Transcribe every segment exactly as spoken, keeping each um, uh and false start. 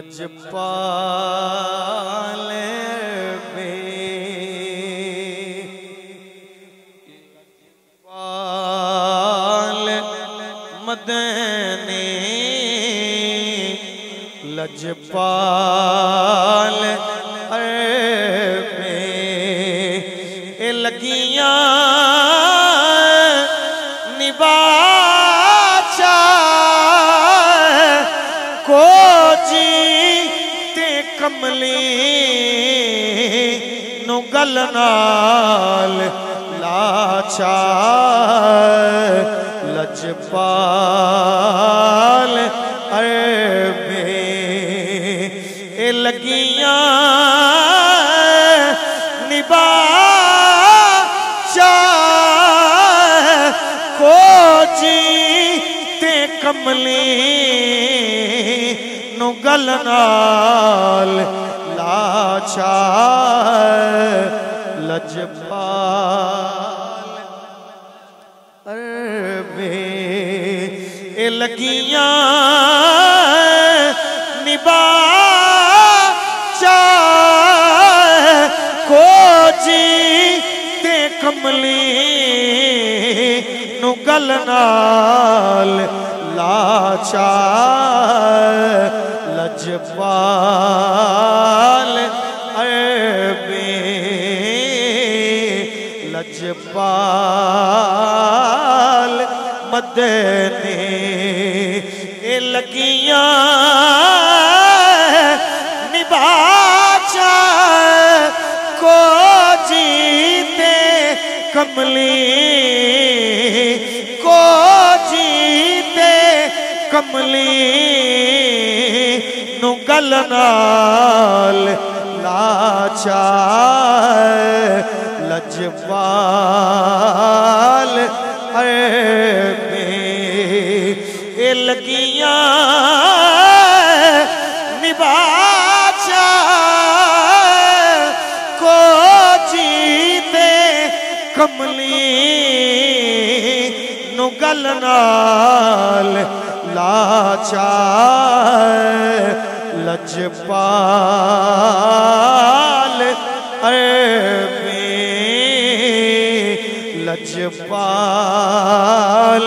लजपाल बे पाल मदने लजपाल बे ए लगियां निबाचा को जी ते कमली नु गल नाल लाचा लजपाल अरबे ए लगियां निबाचा को जी ते कमली नु गल नाल लाचा लजपाल अरबे ए लगियां निबाचा को जी ते कमली नु गल नाल लाचा लजपाल अरबे लजपाल मदने ए लगियां निबाचा को जीते कमली को जीते कमली नु गल नाल लाचा लजपाल अरबे ए लगियां निबाचा को जीते कमली नु गल नाल लाचा लजपाल अरबे लजपाल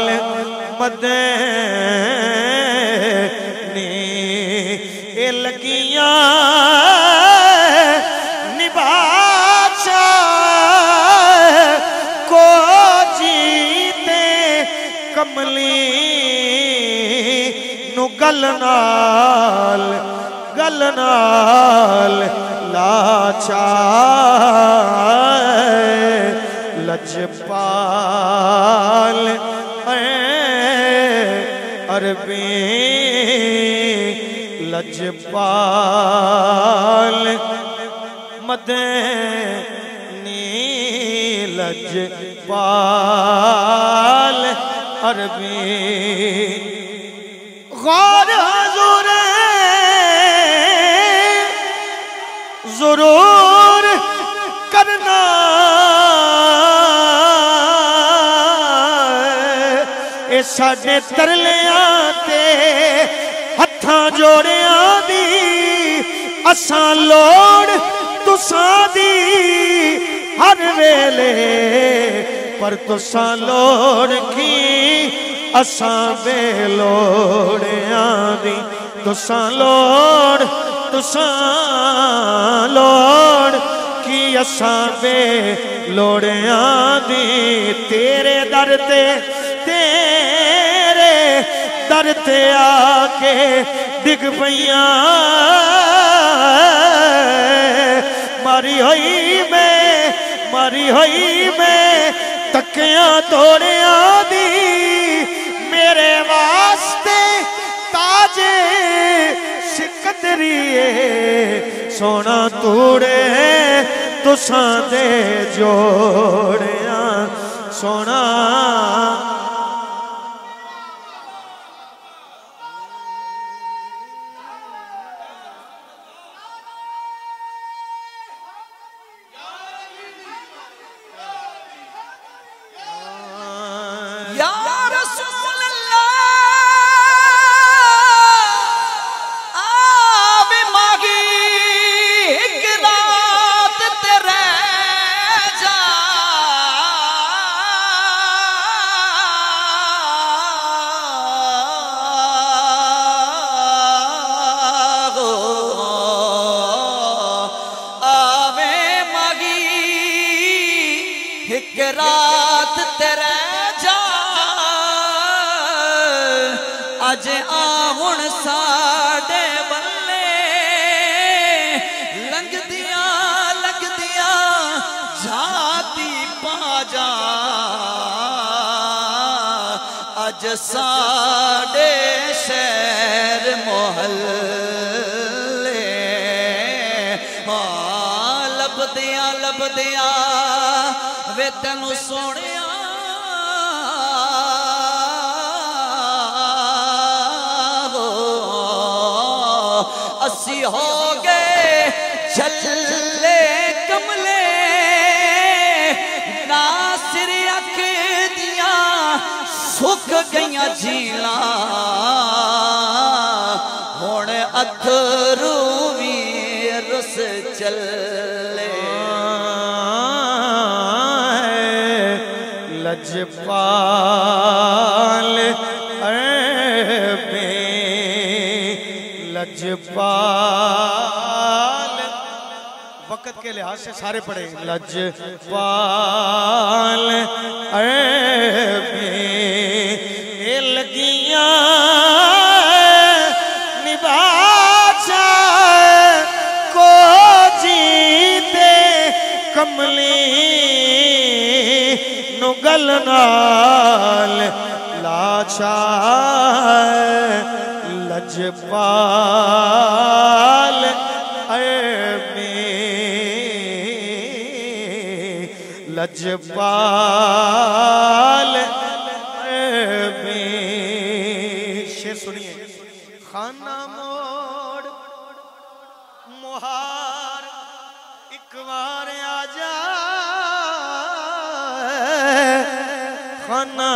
मदने ए लगियां निबाचा को जीते कमली नु गल नाल गल नाल लाचा लजपाल अरबे लजपाल मदने लजपाल अरबे गौर हुजूर जरूर करना ए साडे तरलियां ते हत्थां जोड़ियां दी असां लोड़ तुसां दी हर वेले पर तुसां लोड़ की असां बेलोड़ियां दी तुसां लोड़ तुसां लोड़ की असां बेलोड़ियां दी तेरे दर ते तेरे दर ते आके डिग पईयां मारी होई मैं मारी होई मैं तकियां तोड़ियां दी मेरे वास्ते ताजे सिकंदरिए सोना तूड़े तुसां दे जोड़ियां सोना आवे रात तेरे जा अज आहुण साडे बल्ले लंघदियां लगदियां जाती पाजा अज साडे शहर मोहल्ले हाँ लभदियां लभदियां वे तेनू सोनिया हो असी हो गए झल्ले कमले ना सिर अख दिया सुख गईयां झीला हुण अथरू भी रुस चले लजपाल अरबे लजपाल वक्त के लिहाज से सारे पढ़े लजपाल अरबे लगियां निभाचा को जीते कमली नुगल नाल लाचा लजपाल अरबे लजपाल अरबे शेर सुनिए खाना मोड़ मोहार एक बार आजा खाना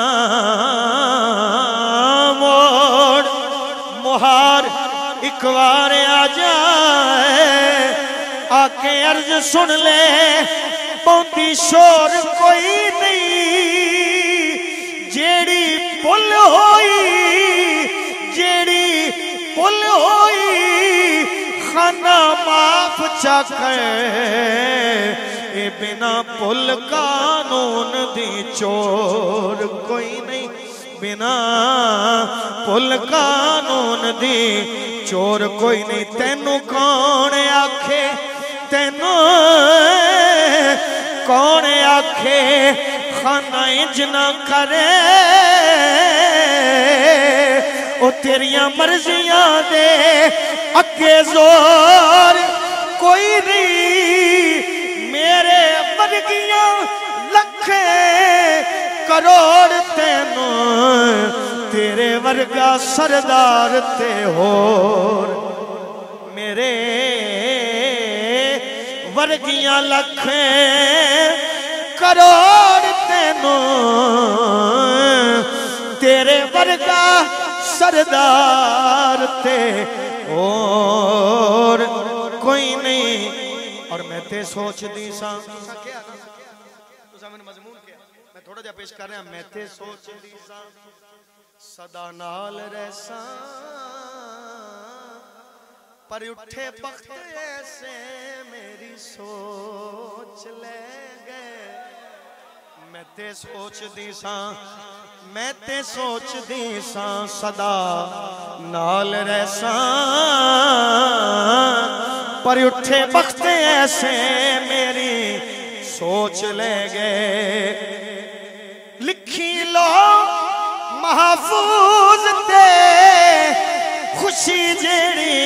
मोड़ मोहार एक बार आ जाए आके अर्ज सुन ले पौंदी शोर कोई नहीं जेड़ी पुल होई जेड़ी पुल होई खाना माफ चकर ए बिना पुल कानून दी चोर कोई नहीं बिना पुल कानून दी चोर कोई नहीं तेनू कौन आखे तेनू कौन आखे खाना इंज ना करे ओ तेरियां मर्जियां दे अगे जोर कोई नहीं मेरे वर्गियां लखे करोड़ तेनू तेरे वर्गा सरदार ते होर मेरे वर्गियां लखे करोड़ तेनू तेरे वर्गा सरदार ते और कोई नहीं और मैं ते सोचदी सा मजमून क्या मैं थोड़ा जा पेश कर रहा मैं ते सोचदी सा सदा नाल रहसा पर उठे वक्त ऐसे मेरी सोच ले गए मैं ते सोचदी सा मैं ते सोचदी सा सदा नाल रहसा पर उठे वक्त ऐसे मेरी सोच ले गए लिखी लो महफूज ते खुशी जेड़ी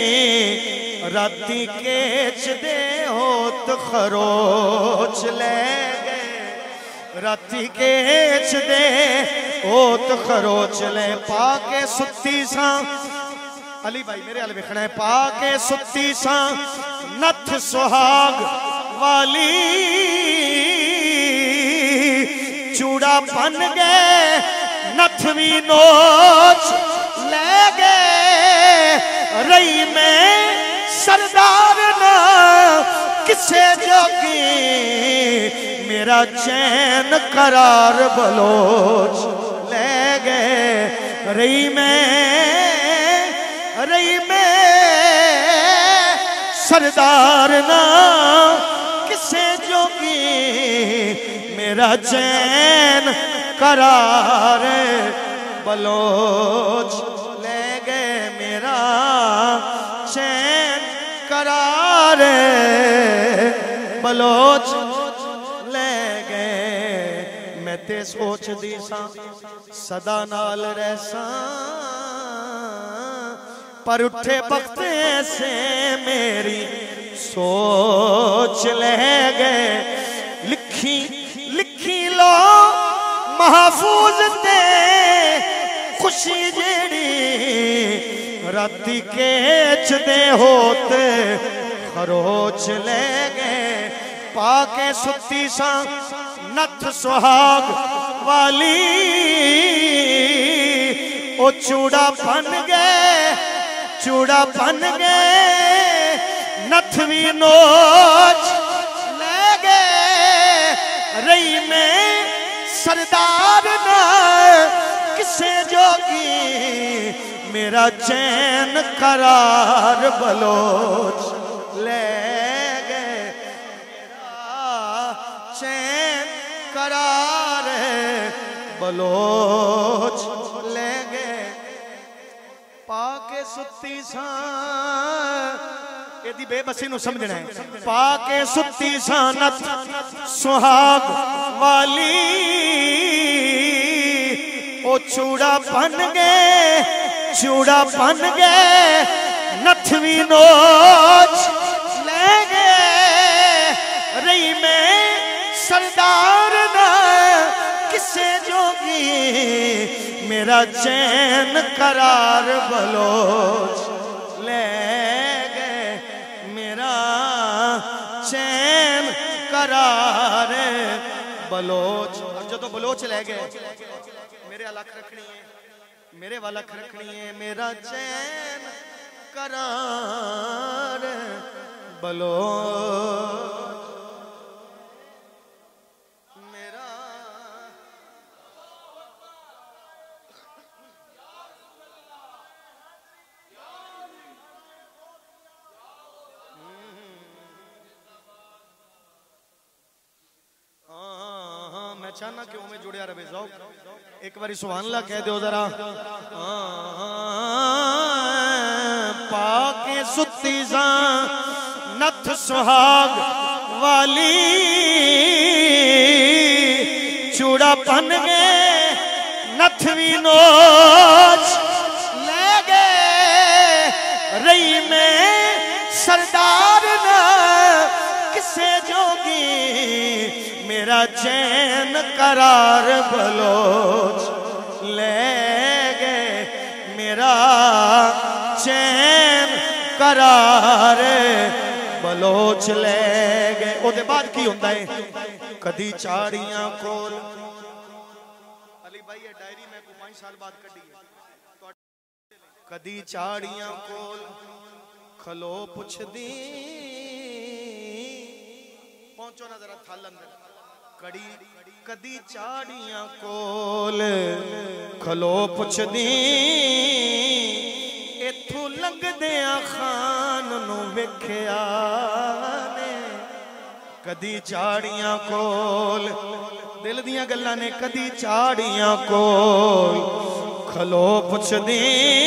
राती केच दे होत खरोच ले गए राती केच दे होत खरोच ले पाके सुती सा अली भाई मेरे हाल वेखना है पाके सुती सा नथ सुहाग वाली चूड़ा बन गए नथ भी नोच ले गए रही में सरदार ना किसे जोगी मेरा चैन करार बलोच ले गए रही में रही में सरदार ना किसे जोगी मेरा चैन करार बलोच ले गए मेरा चैन करार बलोच ले गए। मैं ते सोचदी सा सदा नाल रहसा पर उठे वक्त से मेरी सोच ले गए। लिखी लिखी लो महफूज ते खुशी जेड़ी राती केच दे होते खरोच ले गए। पाके सुती सा नथ सुहाग वाली ओ चूड़ा बन गए चूड़ा बन गए नथ भी नोच ले गए। रही में सरदार ना किसे जोगी मेरा चैन करार बलोच ले गए। मेरा चैन करार बलोच ले गए। पाके सुती सा एदी बेबसी नु समझना है। पाके सुती सा नथ सुहाग वाली ओ चूड़ा बन गए चूड़ा बन गए नथ भी नोच ले गए। रही में सरदार ना किसे जोगी मेरा चैन करार बलोच ले गए। मेरा चैन करार बलोच। और जो तो बलोच ले गए मेरे अलग रखनी है मेरे वाला रखनी है। मेरा चैन करार बलोच मेरा मैं चाहना क्यों में जुड़िया रहे जाओ एक बारी सुभान अल्लाह कह दो जरा। पाके सुती सा नथ सुहाग वाली चूड़ा बन गए नथ भी नोच ले गए। रही में सरदार ना किसे जोगी मेरा चैन करार बलोच ले गए। मेरा चैन करार बलोच ले गए। ओदे बाद की होंदा है कदी चाड़ियां कोल अली भाई ये डायरी मैं को पांच साल बाद कड्डी है। कदी चाड़ियां कोल खलो पुछदी पहुंचो ना जरा थल अंदर कड़ी कदी चाड़ियां कोल खलो पुछदी इथों लंघदियां खान नू वेखिया ने। कदी चाड़ियां कोल दिल दियां गल्लां ने कदी चाड़ियां कोल खलो पुछदी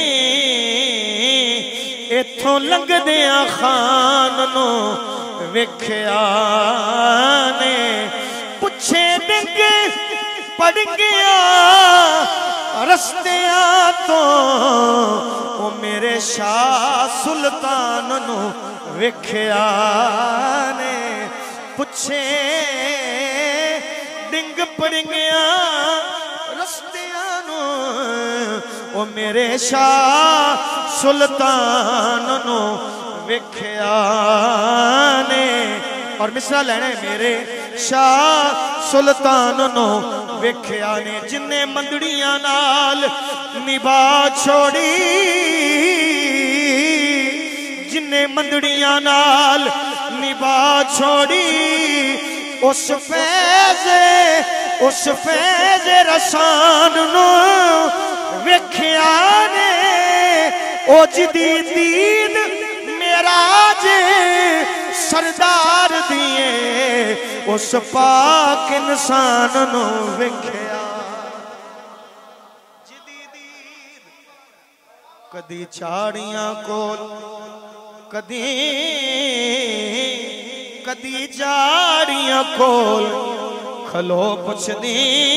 इथों लंघदियां खान नू वेखिया ने। पुछे डिंग पड़ गया रस्तिया तो ओ मेरे शाह सुल्तान नू वेखिया ने। पुछे डिंग पड़ गया रस्तिया नू ओ मेरे शाह सुल्तान नू वेखिया ने। और मिसरा लेने मेरे शाह सुल्तान नो वेखिया ने। जिन्ने मंदड़ियां नाल निभा छोड़ी जिन्ने मंदड़ियां नाल निभा छोड़ी उस फैज उस फैज रसान नो वेखिया ने। ओ जिदी दीन मेराज सरदार दिए उस पाक इंसान नू वेख्या कदी झाड़ियां कोल कदी कदी झाड़ियां कोल खलो पुछदी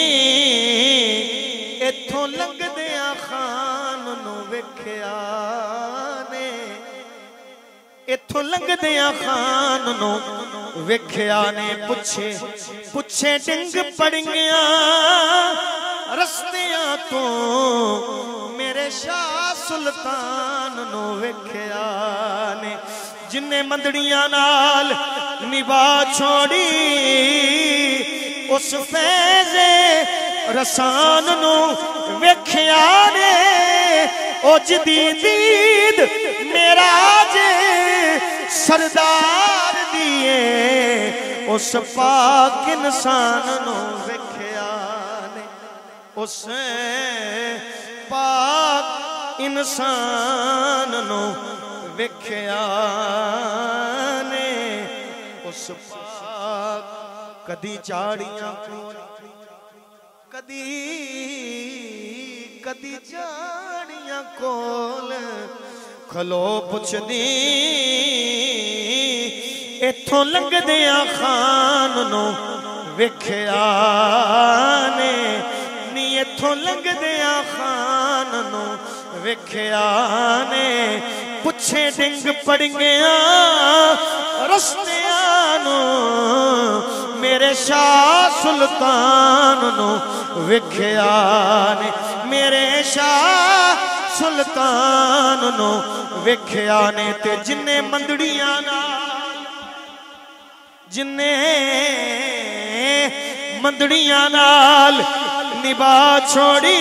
इथों लंघदियां खान नू वेख्या ने इथों लंघदियां खान नू वेख्या ने पुछे पुछे डिंग पड़ियां रस्तियां तो मेरे शाह सुल्तान नू वेख्या ने जिन्ने मंदड़ियां नाल निभा छोड़ी उस फैज़े रसान नू वेख्या ने ओ जिदी दीद मेरा जे सरदार दिए उस पाक इंसान नू वेख्या ने उस पाक इंसान नू वेख्या ने उस पाक कदी झाड़ियां कदी कदी झाड़ियां कोल खलो पुछदी इथों लंघदियां खान नू वेख्या ने नी इथों लंघदियां खान नू वेख्या ने पुछे डिंग पड़ियां रस्तियां नू मेरे शाह सुल्तान नू वेख्या ने मेरे शाह सुल्तान नू वेख्या ने ते जिन्ने मंदड़ियां नाल जिन्ने मंदड़ियां नाल निभा छोड़ी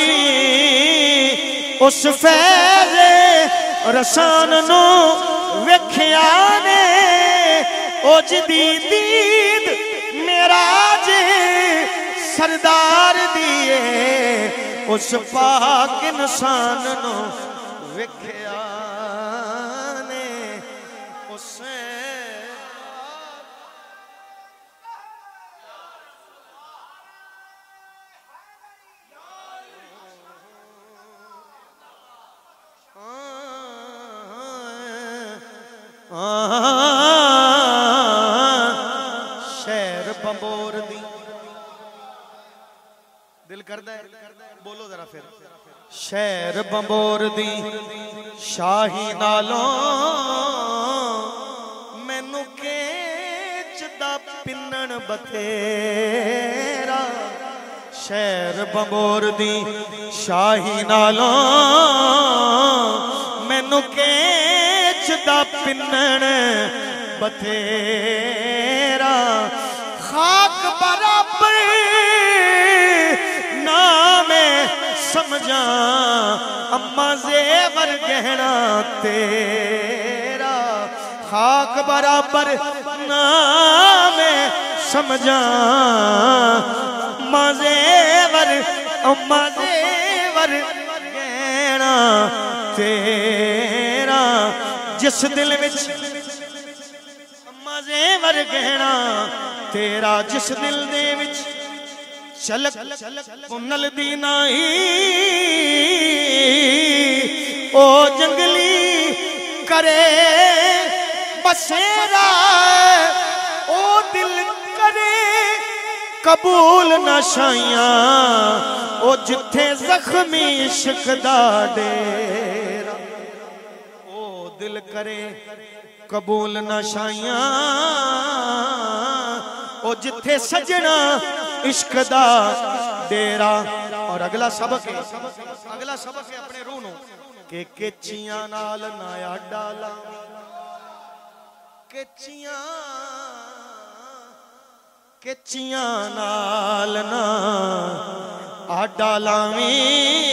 उस फैज़े रसान नू वेख्या ने ओ जिदी दीद मेरा जे सरदार दिए उस पाक इंसान नू वेख्या ने उस शहर बंबोर दी दिल करदा है बोलो जरा फिर शहर बंबोर दी शाही नालों मैनू केचदा पिन्नण बथेरा शहर बंबोर दी शाही नालों मैनू केचदा पिन्नण बथेरा खाक बराबर ना मैं समझा अम्मा जेवर गहना तेरा खाक बराबर ना मैं समझा अम्मा जेवर अम्मा जेवर गहना तेरा जिस दिल विच अम्मा जेवर गहना तेरा जिस दिल दे विच चलक पुनल दी नाही ओ जंगली करे बसेरा ओ दिल करे कबूल ना शाइयां ओ जिथे जख्मी इश्क दा डेरा ओ दिल करे कबूल ना शाइयां ओ जिथे सजना इश्क दा डेरा। और अगला सबक है अगला सबक है अपने रूह नू के केचियां नाल नाया डाला केचियां केचियां नाल ना आडा लावी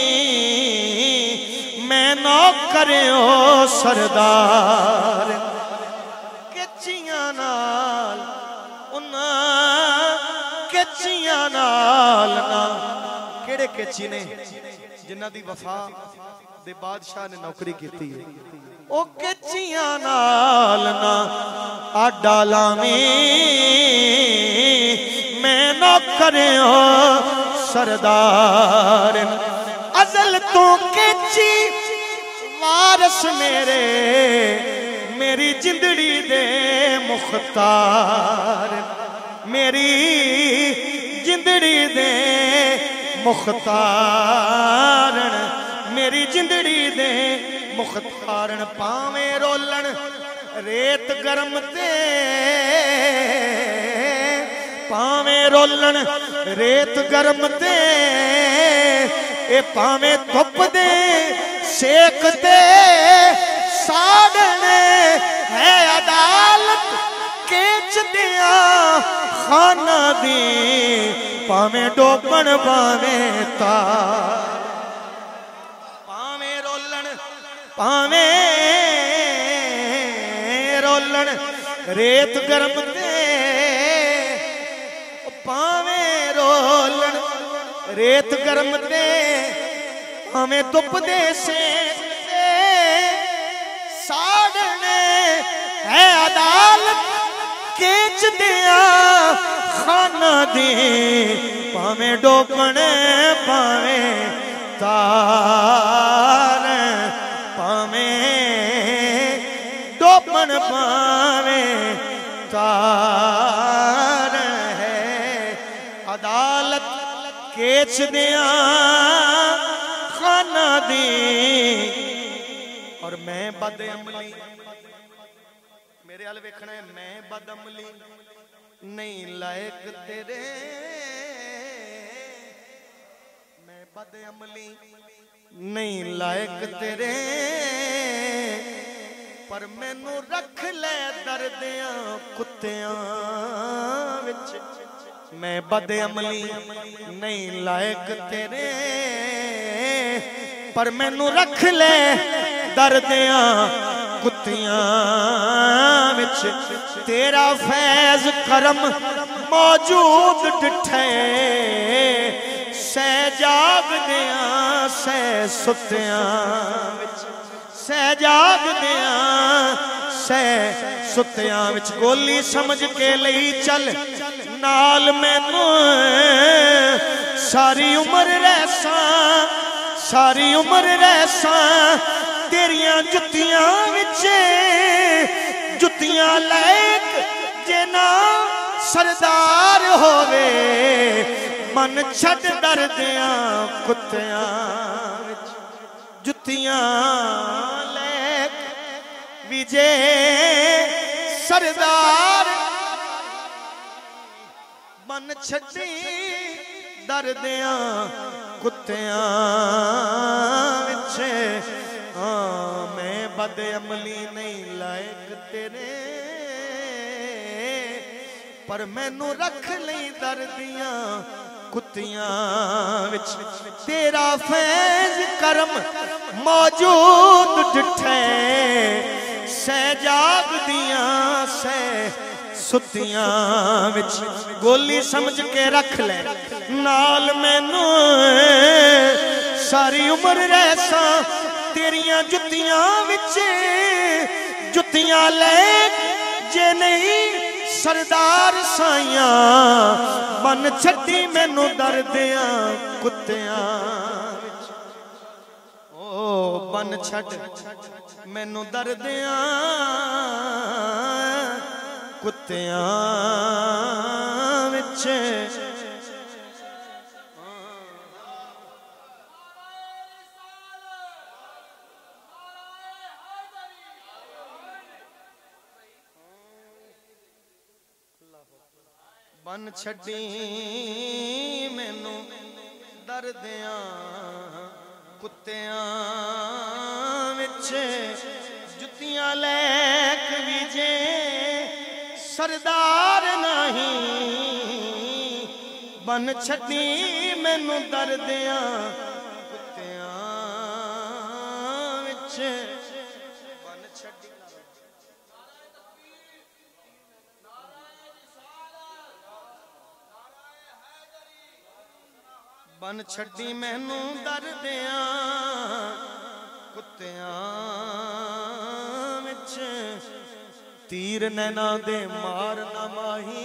मैं नौकर ओ सरदार केचियां नाल उन्ना केचियां नाल ना केड़े केची ने जिन्हां दी वफा दे बादशाह ने नौकरी की है ओ केचियां नाल ना आडा लावीं मैं नौकर सरदार अजल तो केची वारस मेरे मेरी जिंदड़ी दे मुख्तार मेरी जिंदड़ी दे मुख्तार मेरी जिंदड़ी दे मुख्तार पावे रोलन रेत गरम ते पावे रोलन रेत गरम ते ए पावे धुप दे सेक ते साड़ने है अदालत केच दिया खाना दी पावे डोबन पावे तार पावे रोलन पावे रोलन रेत गरम ते पावे रोलन रेत गरम ते पावे धुप दे सेक ते साड़ने है अदालत केच दिया खाना दी पावे डोबन पावे तार पावे डोबन पावे तार है अदालत केच दिया खाना दी और मैं बदअमली मेरे हाल वेखना है मैं बदअमली नहीं लायक तेरे मैं बदअमली नहीं लायक तेरे पर मैनू रख ले दर्दियां कुत्तियां विच मैं बदअमली नहीं लायक तेरे पर मैनू रख ले दर्दियां कुत्तियां विच तेरा फैज करम मौजूद डिठे सह जागदियां सह सुत्तियां विच सह जागदियां सह सुत्तियां विच गोली समझ के लई चल नाल मैनू सारी उम्र रहसा सारी उम्र रहसा तेरियां जुत्तियां विच जुत्तियां लायक जेना सरदार होवे मन छड़ दर्दियां कुत्तियां विच जुत्तियां लायक विजे सरदार मन छड़ी दर्दियां कुत्तियां विच हाँ मैं बदअमली नहीं लायक तेरे पर मैनू रख लई दर्दियां कुत्तियां विच तेरा फैज करम मौजूद डिठे सह जागदियां सह सुत्तियां विच गोली समझ के रख ले नाल मैनू सारी उम्र रहसा तेरियां जुत्तियां विच जुत्तियां ले जे नहीं सरदार साइयां मन छड्डी मैनू दर्दियां कुत्तियां विच ओ बन छड्ड मैनू दर्दियां कुत्तियां विच बन छड्डी मैनू दर्दियां कुत्तियां विच जुत्तियां लैक विजे सरदार नहीं बन छड्डी मैनू दर्दियां कुत्तियां विच बन छड्डी बन छड्डी मैनू दर्दियां कुत्तियां तीर नैना दे मार ना माही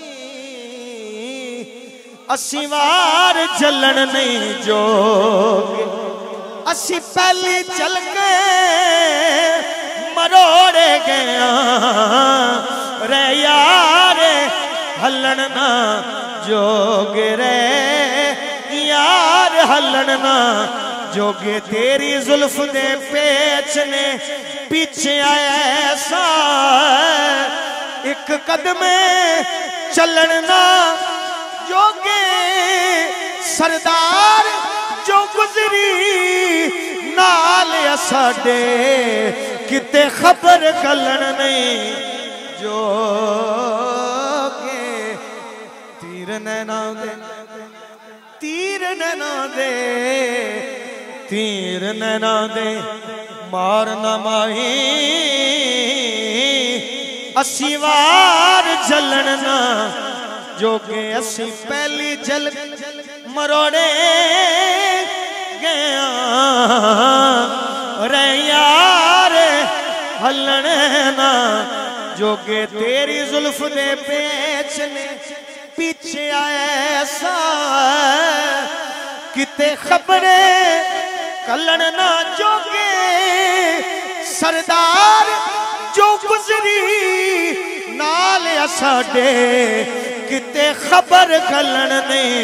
असी वार जलन नहीं जोगे असी पहली चल के मरोड़े गया रे यार हलन ना जोगे रे यार हलन ना जोगे तेरी जुल्फ दे पेच ने पीछे ऐसा एक कदम चलन ना जोगे सरदार जो गुजरी नाल साडे किते खबर कलन नहीं जोगे तीर नैना दे तीर नैना दे तीर नैना दे मार न माही असी वार जलन ना जोगे असी पहली जल मरोड़े गया रे यार हलन ना जोगे तेरी जुल्फ दे पेच ने पीछे ऐसा किते खबरे कलन ना जोगे सरदार जो गुजरी नाल साडे किते खबर कलन नहीं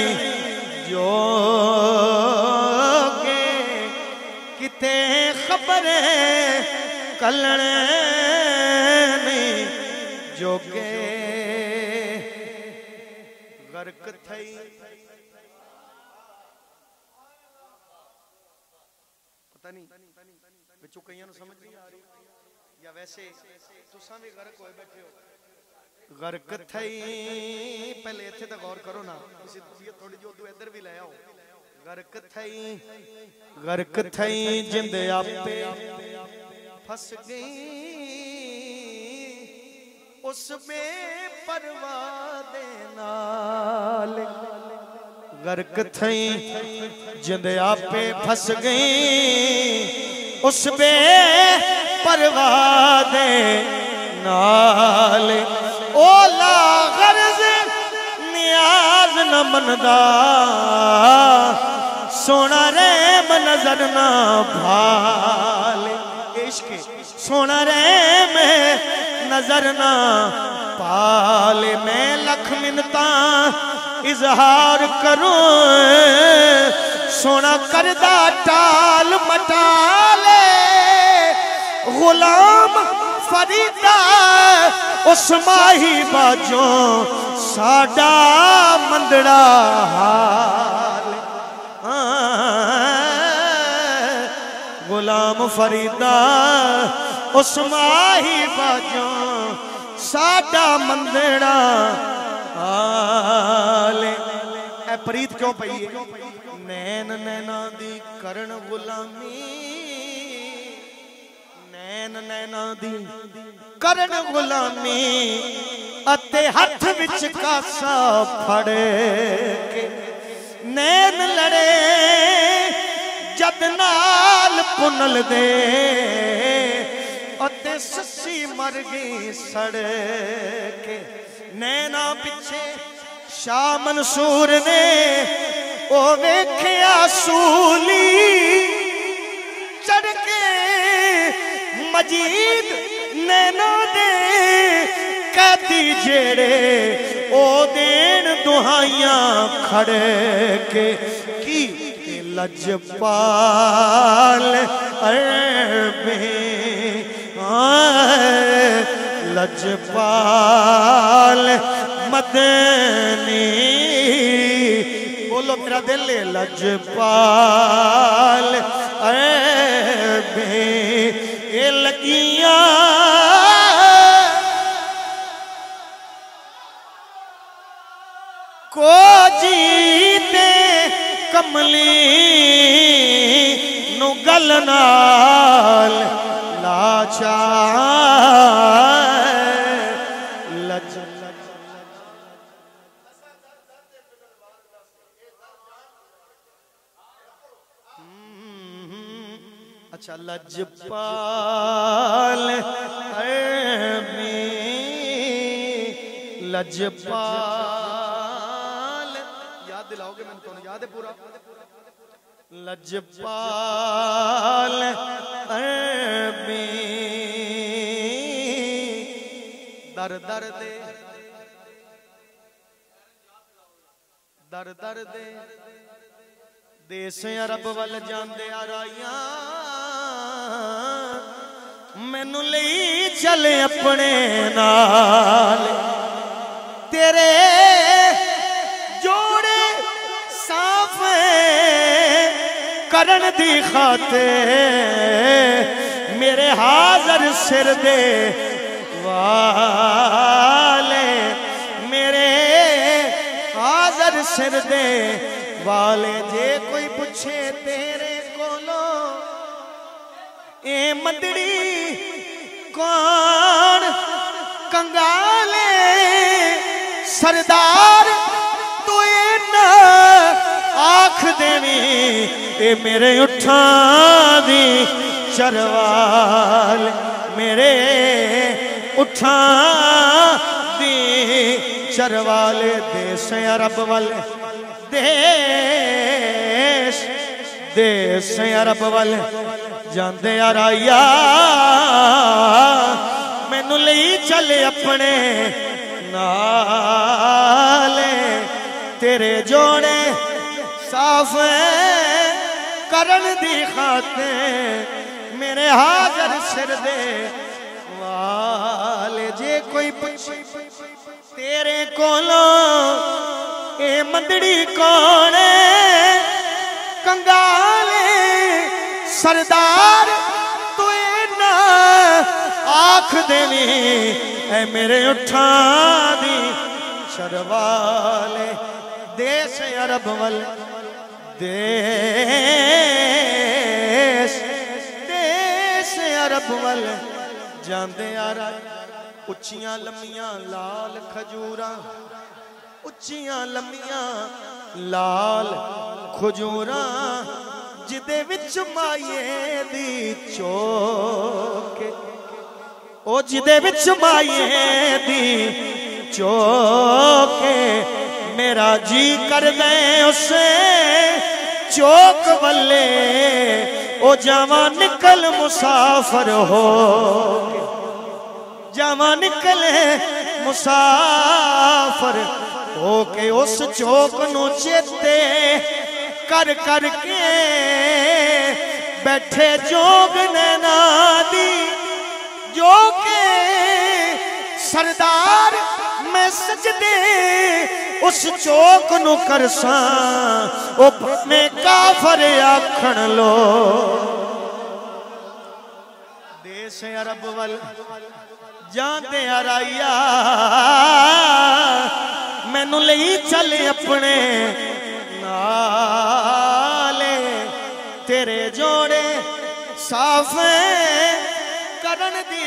जोगे किते खबर कलन नहीं जोगे गर्क थई पता नहीं बिचों कईयां नूं समझ नहीं आ रही या वैसे तुसां भी गर्क होए बैठे हो गर्क थई पहले इत्थे तो गौर करो ना थोड़ी जी उदू इधर भी ले आओ गर्क थई गर्क थई जिंद आपे फस गई उस बेपरवाह दे नाल गर्क थई जिंद आपे फस गई उस बेपरवाह दे नाल ओला गर्ज नियाज न मनदा सोना रेम नजर ना भाल इश्क सोना रेम नजर ना पाल मैं लख मिन्नता इजहार करूं सोना करदा टाल मटाले गुलाम फरीदा उस माही बाजों साडा मंदड़ा हाल गुलाम फरीदा उस माही बाजों साडा मंदड़ा हाल ए प्रीत क्यों पई है नैन नैना दी करण गुलामी नैन नैना दी करण गुलामी अते हथ विच कासा फड़ के नैन लड़े जद नाल पुनल दे अते सस्सी मर गई सड़ के नैना पिछे शाह मंसूर ने ओ वेख्या सूली चढ़ के मजीद नैना दे कैदी जेड़े ओ देन दुहाइयां खड़े के की लजपाल अरबे लजपाल मदनी बोलो मेरा दिल लजपाल अरबे ये लगिया को जीते कमली नु गल नाल लाचार लज अच्छा लजपाल है लजपाल याद दिलाओगे मैंने तो याद है पूरा लजपाल अरबी दर दर दे दर दर दे देश अरब वल जांदे आ राइयां मैनू लई चले अपने नाल तेरे जोड़े साफ करन दी खातिर मेरे हाजर सिर दे वाले मेरे हाजर सिर दे वाले जे कोई पूछे तेरे कोलो ए मंदड़ी कौन कंगाले सरदार तू ना आख देवी ए मेरे उठा दी चरवाल मेरे उठा दी चरवाले देश अरब वाले देश देश अरब वाले जांदे आ राइया मैनू लई चले अपने नाले तेरे जोड़े साफ करन दी खातिर मेरे हाजर सिर दे वाले जे कोई पूछे तेरे कोलो ए मंदड़ी कौन कंगाले सरदार तू ना आख देवी ऐ मेरे उठा दी शरवाले देश अरब वल देश देश अरब वल जांदे आ रहा उच्चियां लम्मियां लाल खजूरा उच्चियां लम्मियां लाल खजूरा जिदे विच माये दी चौके ओ जिदे विच माये दी चौके मेरा जी कर दे उसे चौक वल्ले ओ जावा निकल मुसाफर हो जावा निकले मुसाफर हो के उस चौक नु चेते कर कर के बैठे जोग नैना दी जो के सरदार मैं सजदे उस चौक नु करसा ओ में काफर आखण लो देश अरब वल जाते आ राइया मैनू लई चले अपने नाले तेरे जोड़े साफ करन दी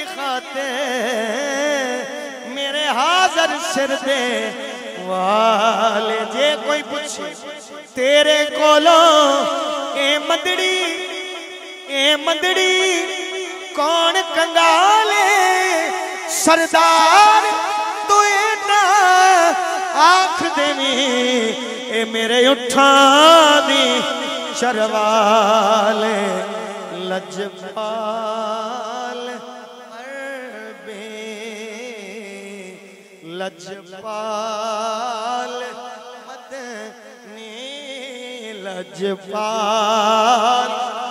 खातिर मेरे हाजर सिर दे वाले जे कोई पूछे तेरे कोलो ए मंदड़ी ए मंदड़ी कौन कंगाले सरदार तू ना आख देवी ए मेरे उठा दी शरवाले लजपाल अरबे लजपाल मदनी लजपाल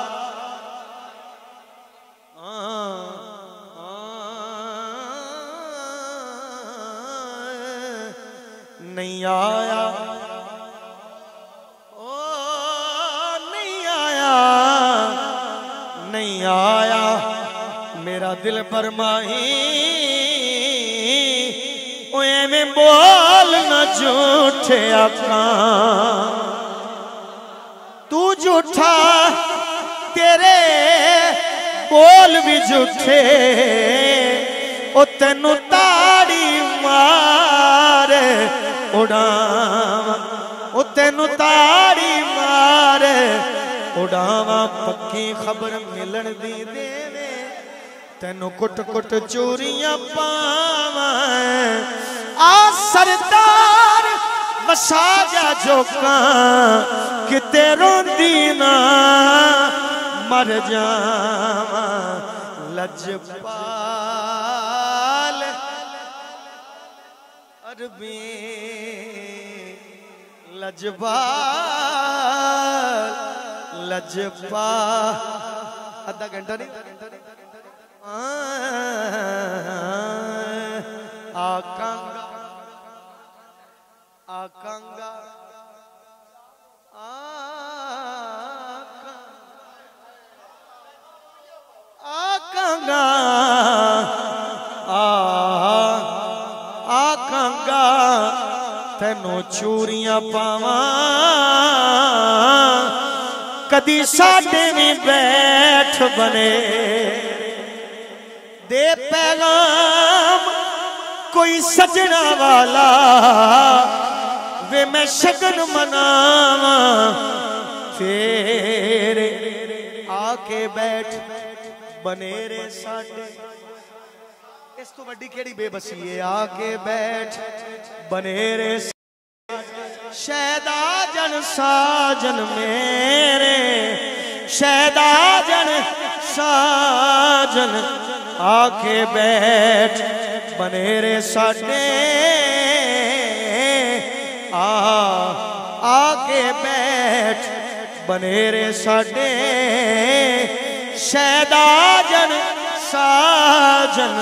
नहीं आया ओ नहीं आया नहीं आया मेरा दिल फरमाही ओए में बोल न झूठे आका तू झूठा तेरे बोल भी झूठे ओ तेनू ताड़ी मार उड़ावा ओ तेनू ताड़ी मार उड़ावा पक्की खबर मिलन दी देवे तेनू कुट कुट चूरियां पावा आ सरदार वसा जा जोका किते रोंदी ना मर जावा लजपाल अरबी लजपाल लजपा आधा घंटा नहीं आकांगा आकांगा आकांगा आकांगा तेनों चूरियां पावा कदी साडे में बैठ बने दे पैगाम कोई सजना वाला वे मैं शगन मनावा फिर आके बैठ बनेरे साडे इस तो वड्डी केड़ी बेबसी है आके बैठ बनेरे शैदा जन साजन मेरे शैदा जन साजन आके बैठ बनेरे साडे आ आके बैठ बनेरे साडे शैदा जन साजन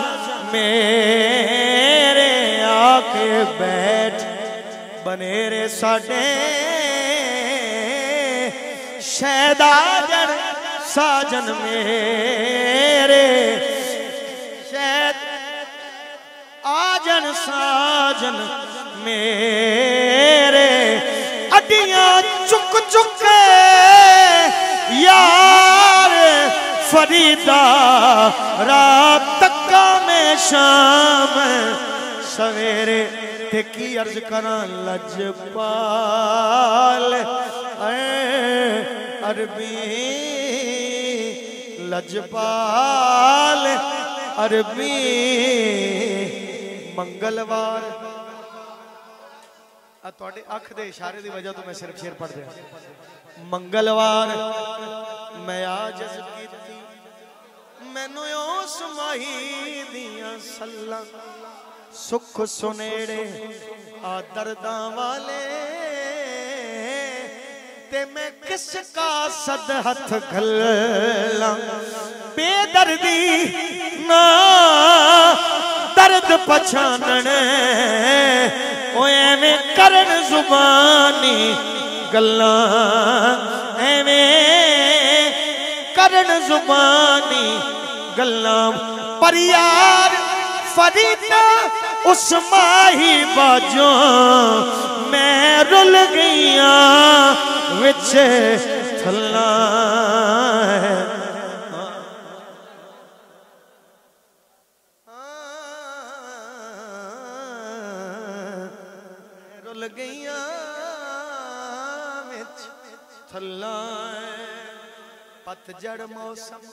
मेरे आके बैठ बनेरे साडे शैदा जन साजन मेरे शैद आजन साजन मेरे अड्डियां चुक चुक यार फरीदा रात तक्का में शाम सवेरे ते की अर्ज करा लजपाल अरबी लजपाल अरबी मंगलवार तुहाडे अख दे इशारे दी वजह तो मैं सिर्फ शेर पढ़ दिया मंगलवार मैं आजज़ कीती मैनू उस माही दियां सल्लां सुख सुनेड़े आ दर्दां वाले ते मैं किसका सद हथ घल्ला बेदर्दी ना दर्द पछानण ओ एवें करन जुबानी गल्लां एवें करन जुबानी गल्लां पर यार फरीदा उस माही बाजों मैं रुल गईया विच थल्ला रुल गईया विच थल्ला पतझड़ मौसम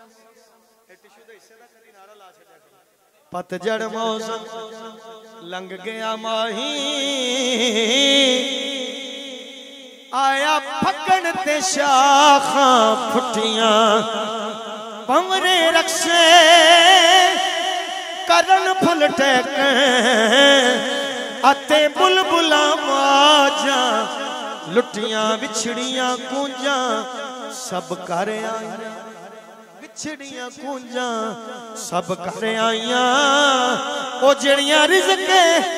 पतझड़ मौसम लंघ गया माही आया फकन ते शाखा फुटियां पवरे रक्से करन फुल टेक अते बुलबुला माजा लुटियां बिछड़ियां कूंजा सब कर आईया बिछड़ियां कूंजा सब कर आईया ओ जड़ियां रिज़्क़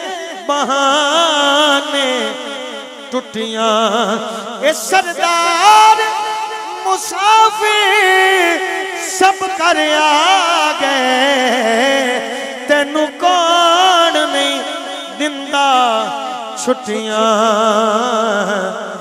बहाने टुटियां ए सरदार मुसाफिर सब कर आ गए तेनू कौन नहीं दिंदा छुट्टियां